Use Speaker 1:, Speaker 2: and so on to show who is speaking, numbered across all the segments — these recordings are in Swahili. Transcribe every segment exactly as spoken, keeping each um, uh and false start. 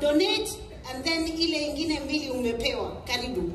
Speaker 1: donate and then ile ingine mbili umepewa. Karibu.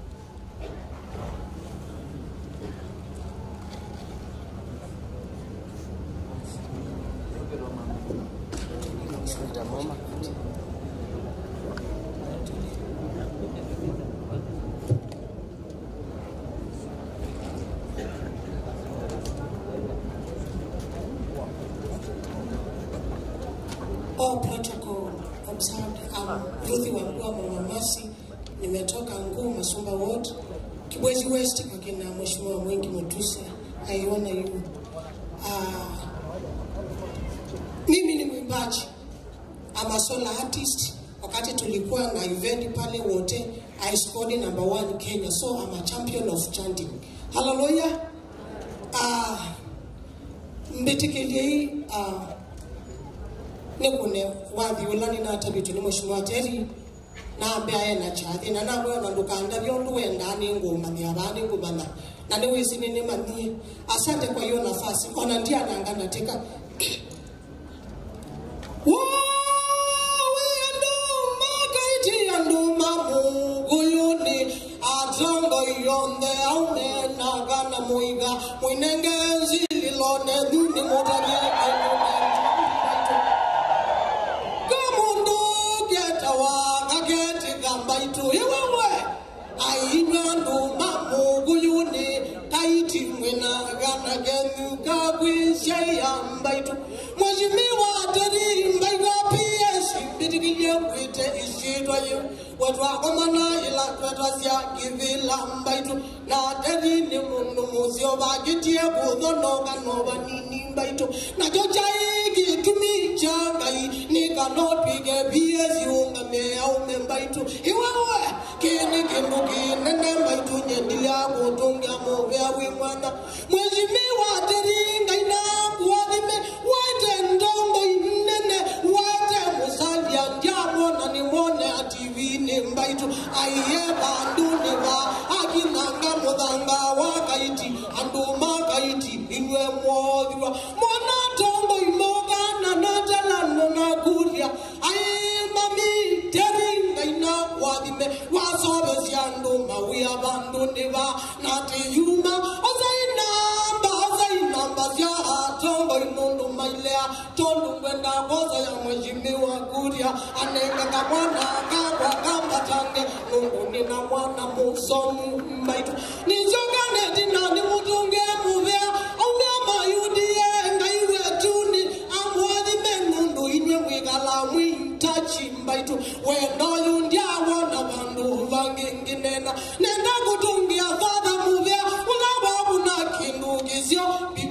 Speaker 2: All protocol observed. Um, Ruthi Wambua Mama Mercy, nimetoka Nguu Masumba Ward, Kibwezi West kwa kina Mheshimiwa Mwingi Mutusa. I honor you. Uh, mimi ni mwimbaji. I'm a solo artist. Wakati tulikuwa na event pale wote, I scored number one Kenya. So I'm a champion of chanting. Hallelujah. Uh, mbetekele uh, nekune wathi ulani na tabitu ni Mheshimiwa Terry na ambaye na chati na nabwe na ndukanda byondu wenda ni ngoma ni abani ngubana na ni wisi ni mani. Asante kwa hiyo nafasi. Ona ndia nangana teka yonde aune na gana muiga muinengezi lilone duni motabe kamundo getawa ageti gambaitu yewewe ainyandu mamu guyuni kaiti mwena gana genu kabwisha yambaitu Mheshimiwa Terry mbaiga P S bidigiye kwite ishitwa yu watwa komana ila kwetwa sia givila mbaitu na Terry ni mundu muzio bagitie kudhono kanoba nini mbaitu na jochai gitumi changai ni kanopige P S yunga mea ume mbaitu iwewe kini kindu kinene mbaitu nyendilia kutungia movea wimwana Mheshimiwa Terry ngaina kuwadime wate ndongo inene wate musalia ndiamo na nimone ativi ni mbaitu aiye banduni wa akinanga mudanga wakaiti anduma kaiti inwe mwodhiwa mwana tongo imoga na natalano na kuria aiye mami Terry ngaina kuwadime wasobe sianduma wia banduni wa natiyuma ozaina Nambazia tongo imundu mailea tondu mwenda goza ya Mheshimiwa Kuria anenga kamwana kakwa kambatange Mungu nina mwana musomu mbaitu nizongane dina ni mutunge muvea aume mayudie ngaiwe tuni amwadhi menundu inwe mwigala mwitachi mbaitu wendo yundia wana bandu vanginginena nenda kutungia fadha muvea unababu na kindugizio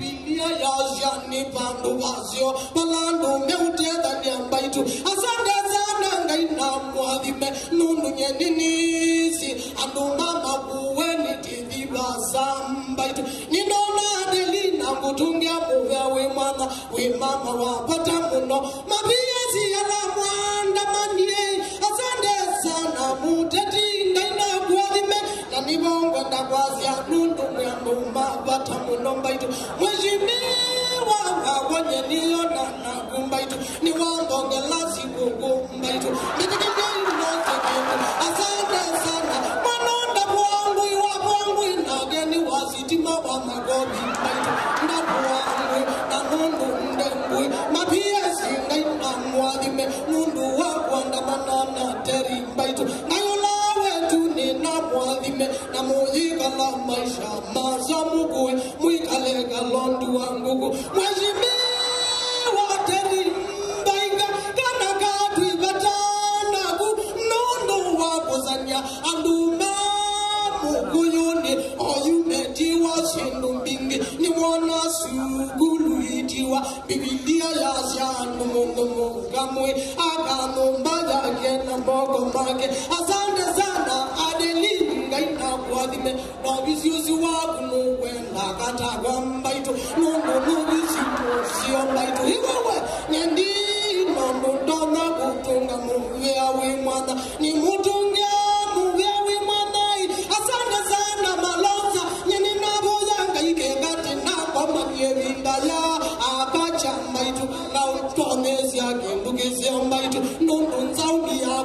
Speaker 2: Yazani pandu wazio Malandu meuteda nyambaitu Asande sana ngaina mwadhime Nundu nyeninisi Andu mama uweni tidiba zambaitu Ninona adelina kutungia muwea wimana Wimama wapata muno Mabiyazi ala mwanda manye Asande sana muteti ngaina mwadhime Na nibongo ndagwazia Nundu mwandu mabata muno mbaitu Mheshimiwa wanye niyo na nagumbaitu ni wambonge lasi kugumbaitu mitikijei nosekitu asante sana manonda buangui wa buangui nageni wasitima wa magobi mbaitu ndabuangui na nundu ndengui mapiesi ngai na mwadime nundu wa wanda manana Terry mbaitu ngayola wetu ni na mwadime na mujika la maisha mazamugui mwikalega londu wangugu Mheshimiwa Terry mbaiga kana katu ibatana ku nondo wapozanya anduma muguyuni oyumetiwa shindu mbingi ni mwana sugulu itiwa Biblia ya shanu mungu mugamwe akanomba yake na mogo make asante sana adelini ngaina kuadhime na viziuzi waku nuwenda katagwa mbaitu nundu nubisi kusio mbaitu iwewe nyendi nundu ndona kutunga muvea wimwana ni mutunga muvea wimwana asante sana maloza nyeni naboyanga ikegati nakwa manyevindaya akacha mbaitu na utonezi yake ndugizia mbaitu nundu nzaudia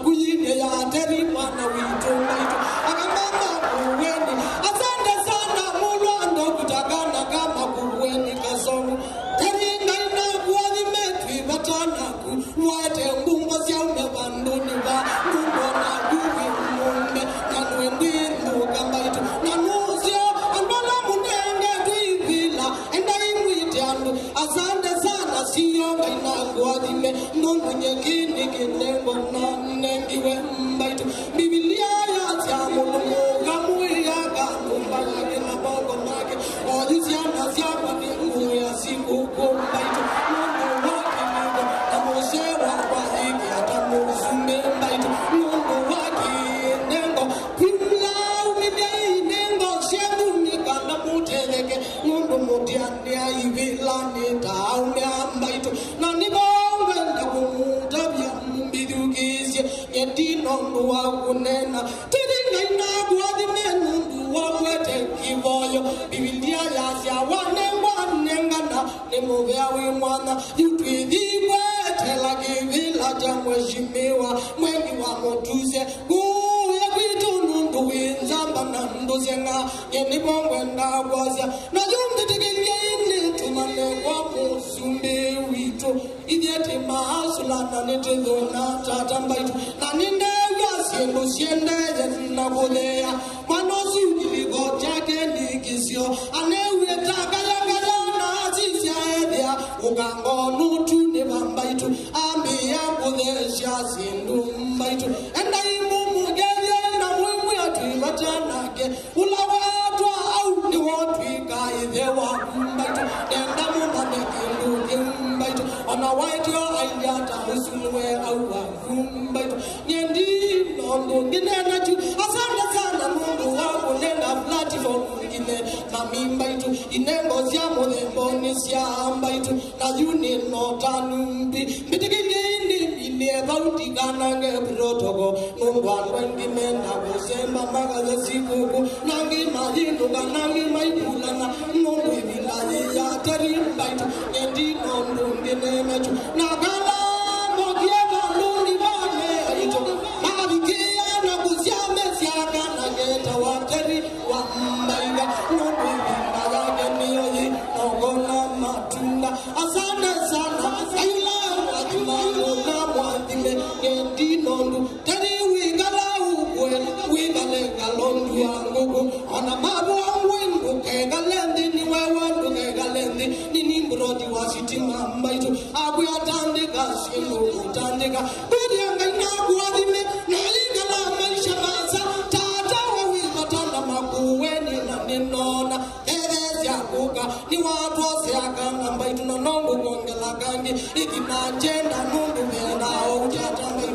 Speaker 2: wate ngumba sia umebandoni ba ngumba na guvi mumbe na nwendi ngamba itu na nuzio andona munenge tuivila enda imwiti andu asante sana siyo ngaina guadime nungu nyekini kinengo na nengiwe mbaitu Biblia ya siamu nunga muya ngumba nage na bongo nage Odisia na siamu ni ngu ya siku kumbaitu nungu waki nigo na mosewa kwa hiki hata musume mbaitu nungu waki nengo Pimla umidei nengo siemu nikanda muteleke nungu mutiani ya ivila nitaume mbaitu na nibonga na kumutabia mbidukizye Yetino nduwa kunena Tiringa inaguwa dime nunduwa kwete kivoyo Biblia yasya wane wane ngana Nimuvea wimwana Yutwidhiwe tela kivila jamwe shimiwa Mwengi wa motuze Kuya kwitu nundu winzamba na nduze nga Yenibongwe ndagwazya Na yungi tikingeni tumane kwa musumbi witu Idyeti maasulana nitidhona tatambaitu Na nindewa siendu siendeze nakudea Manozi ukiligo chake nikisio Anewe takayakaya na azizya edya Ugango nutu nibambaitu Ambi ya kudesha siendu mbaitu Enda imu mugeye na mwimu ya tuivatanake Ula watwa au ni watu ikaithewa mbaitu Nenda mumanekindu mbaitu Ona waitu ailiata usunwe au wakumbaitu Nyendi nondo nginena ju Asanda sana mungu wako nenda platform ngine Mamimbaitu inengo zya mulembo nisya mbaitu Na yuni notanumbi Mitikini ini ilie bauti kanange protoko Nungwanwa ngime na kusemba magaze sikuku Nangi majindu kanangi maipulana Nungu ibilaye ya terimbaitu Nyendi nondo nginena ju Nagala mogieva nungi wane Aitu Mabikia na kusiame siaka na geta wateri wa mbaiga Nungu ibilaye geniyoyi Nogona matunda Asane sana Ayula wakimango na mwandime Nyendi nondu Teri wigala ukwe Wigale galondu wangugu Ona mabu wangwengu Kegalendi ni wewandu Kegalendi Nini mbrodi wasitima mbaitu Abu ya tandika Sinu utandika Bedianga inabu wadime Na igala maisha basa Tata wa wivatanda makuweni na ninona Erezi ya kuka Ni watu wasiakanga mbaitu Na nongu gongela gangi Iki na jenda nundu Mena au jata mbaitu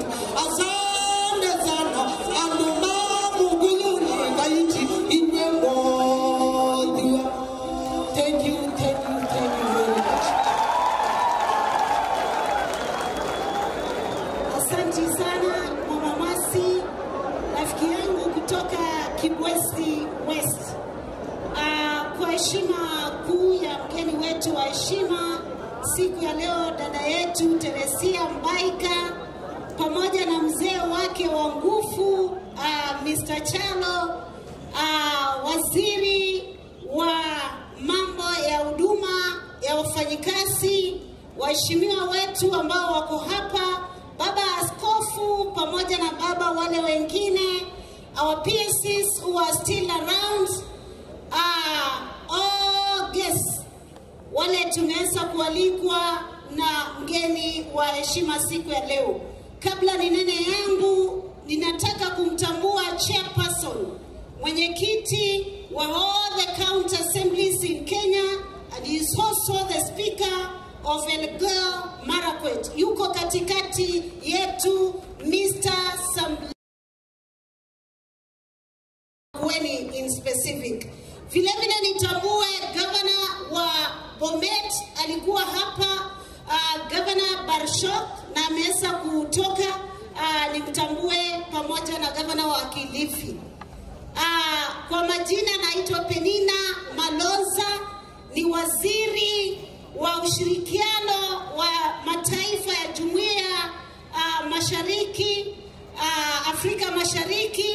Speaker 2: Asande sana Andu mamu guluni Kaiti Inwe mwodiwa Thank you, thank you, thank you very much.
Speaker 1: Asante sana Mama Masi, rafiki yangu kutoka Kibwezi West. Uh, kwa heshima kuu ya mgeni wetu wa heshima siku ya leo, dada yetu Teresia Mbaika pamoja na mzee wake wa nguvu uh, mister Chalo, uh, waziri wa mambo ya huduma ya wafanyikazi, waheshimiwa wetu ambao wako hapa, baba askofu pamoja na baba wale wengine, our P S Cs who are still around, uh, all guests wale tumeweza kualikwa na mgeni wa heshima siku ya leo. Kabla ni nene yangu, ninataka kumtambua chairperson, mwenyekiti wa all the county assemblies in Kenya, and he is also the speaker of Elgeyo Marakwet. Yuko katikati yetu mister Samweni in specific. Vile vile nitambue governor wa Bomet alikuwa hapa, uh, governor Barshok na ameweza kutoka, uh, nimtambue pamoja na governor wa Kilifi. Uh, kwa majina naitwa Penina Malonza, ni waziri wa ushirikiano wa mataifa ya Jumuiya uh, Mashariki, uh, Afrika Mashariki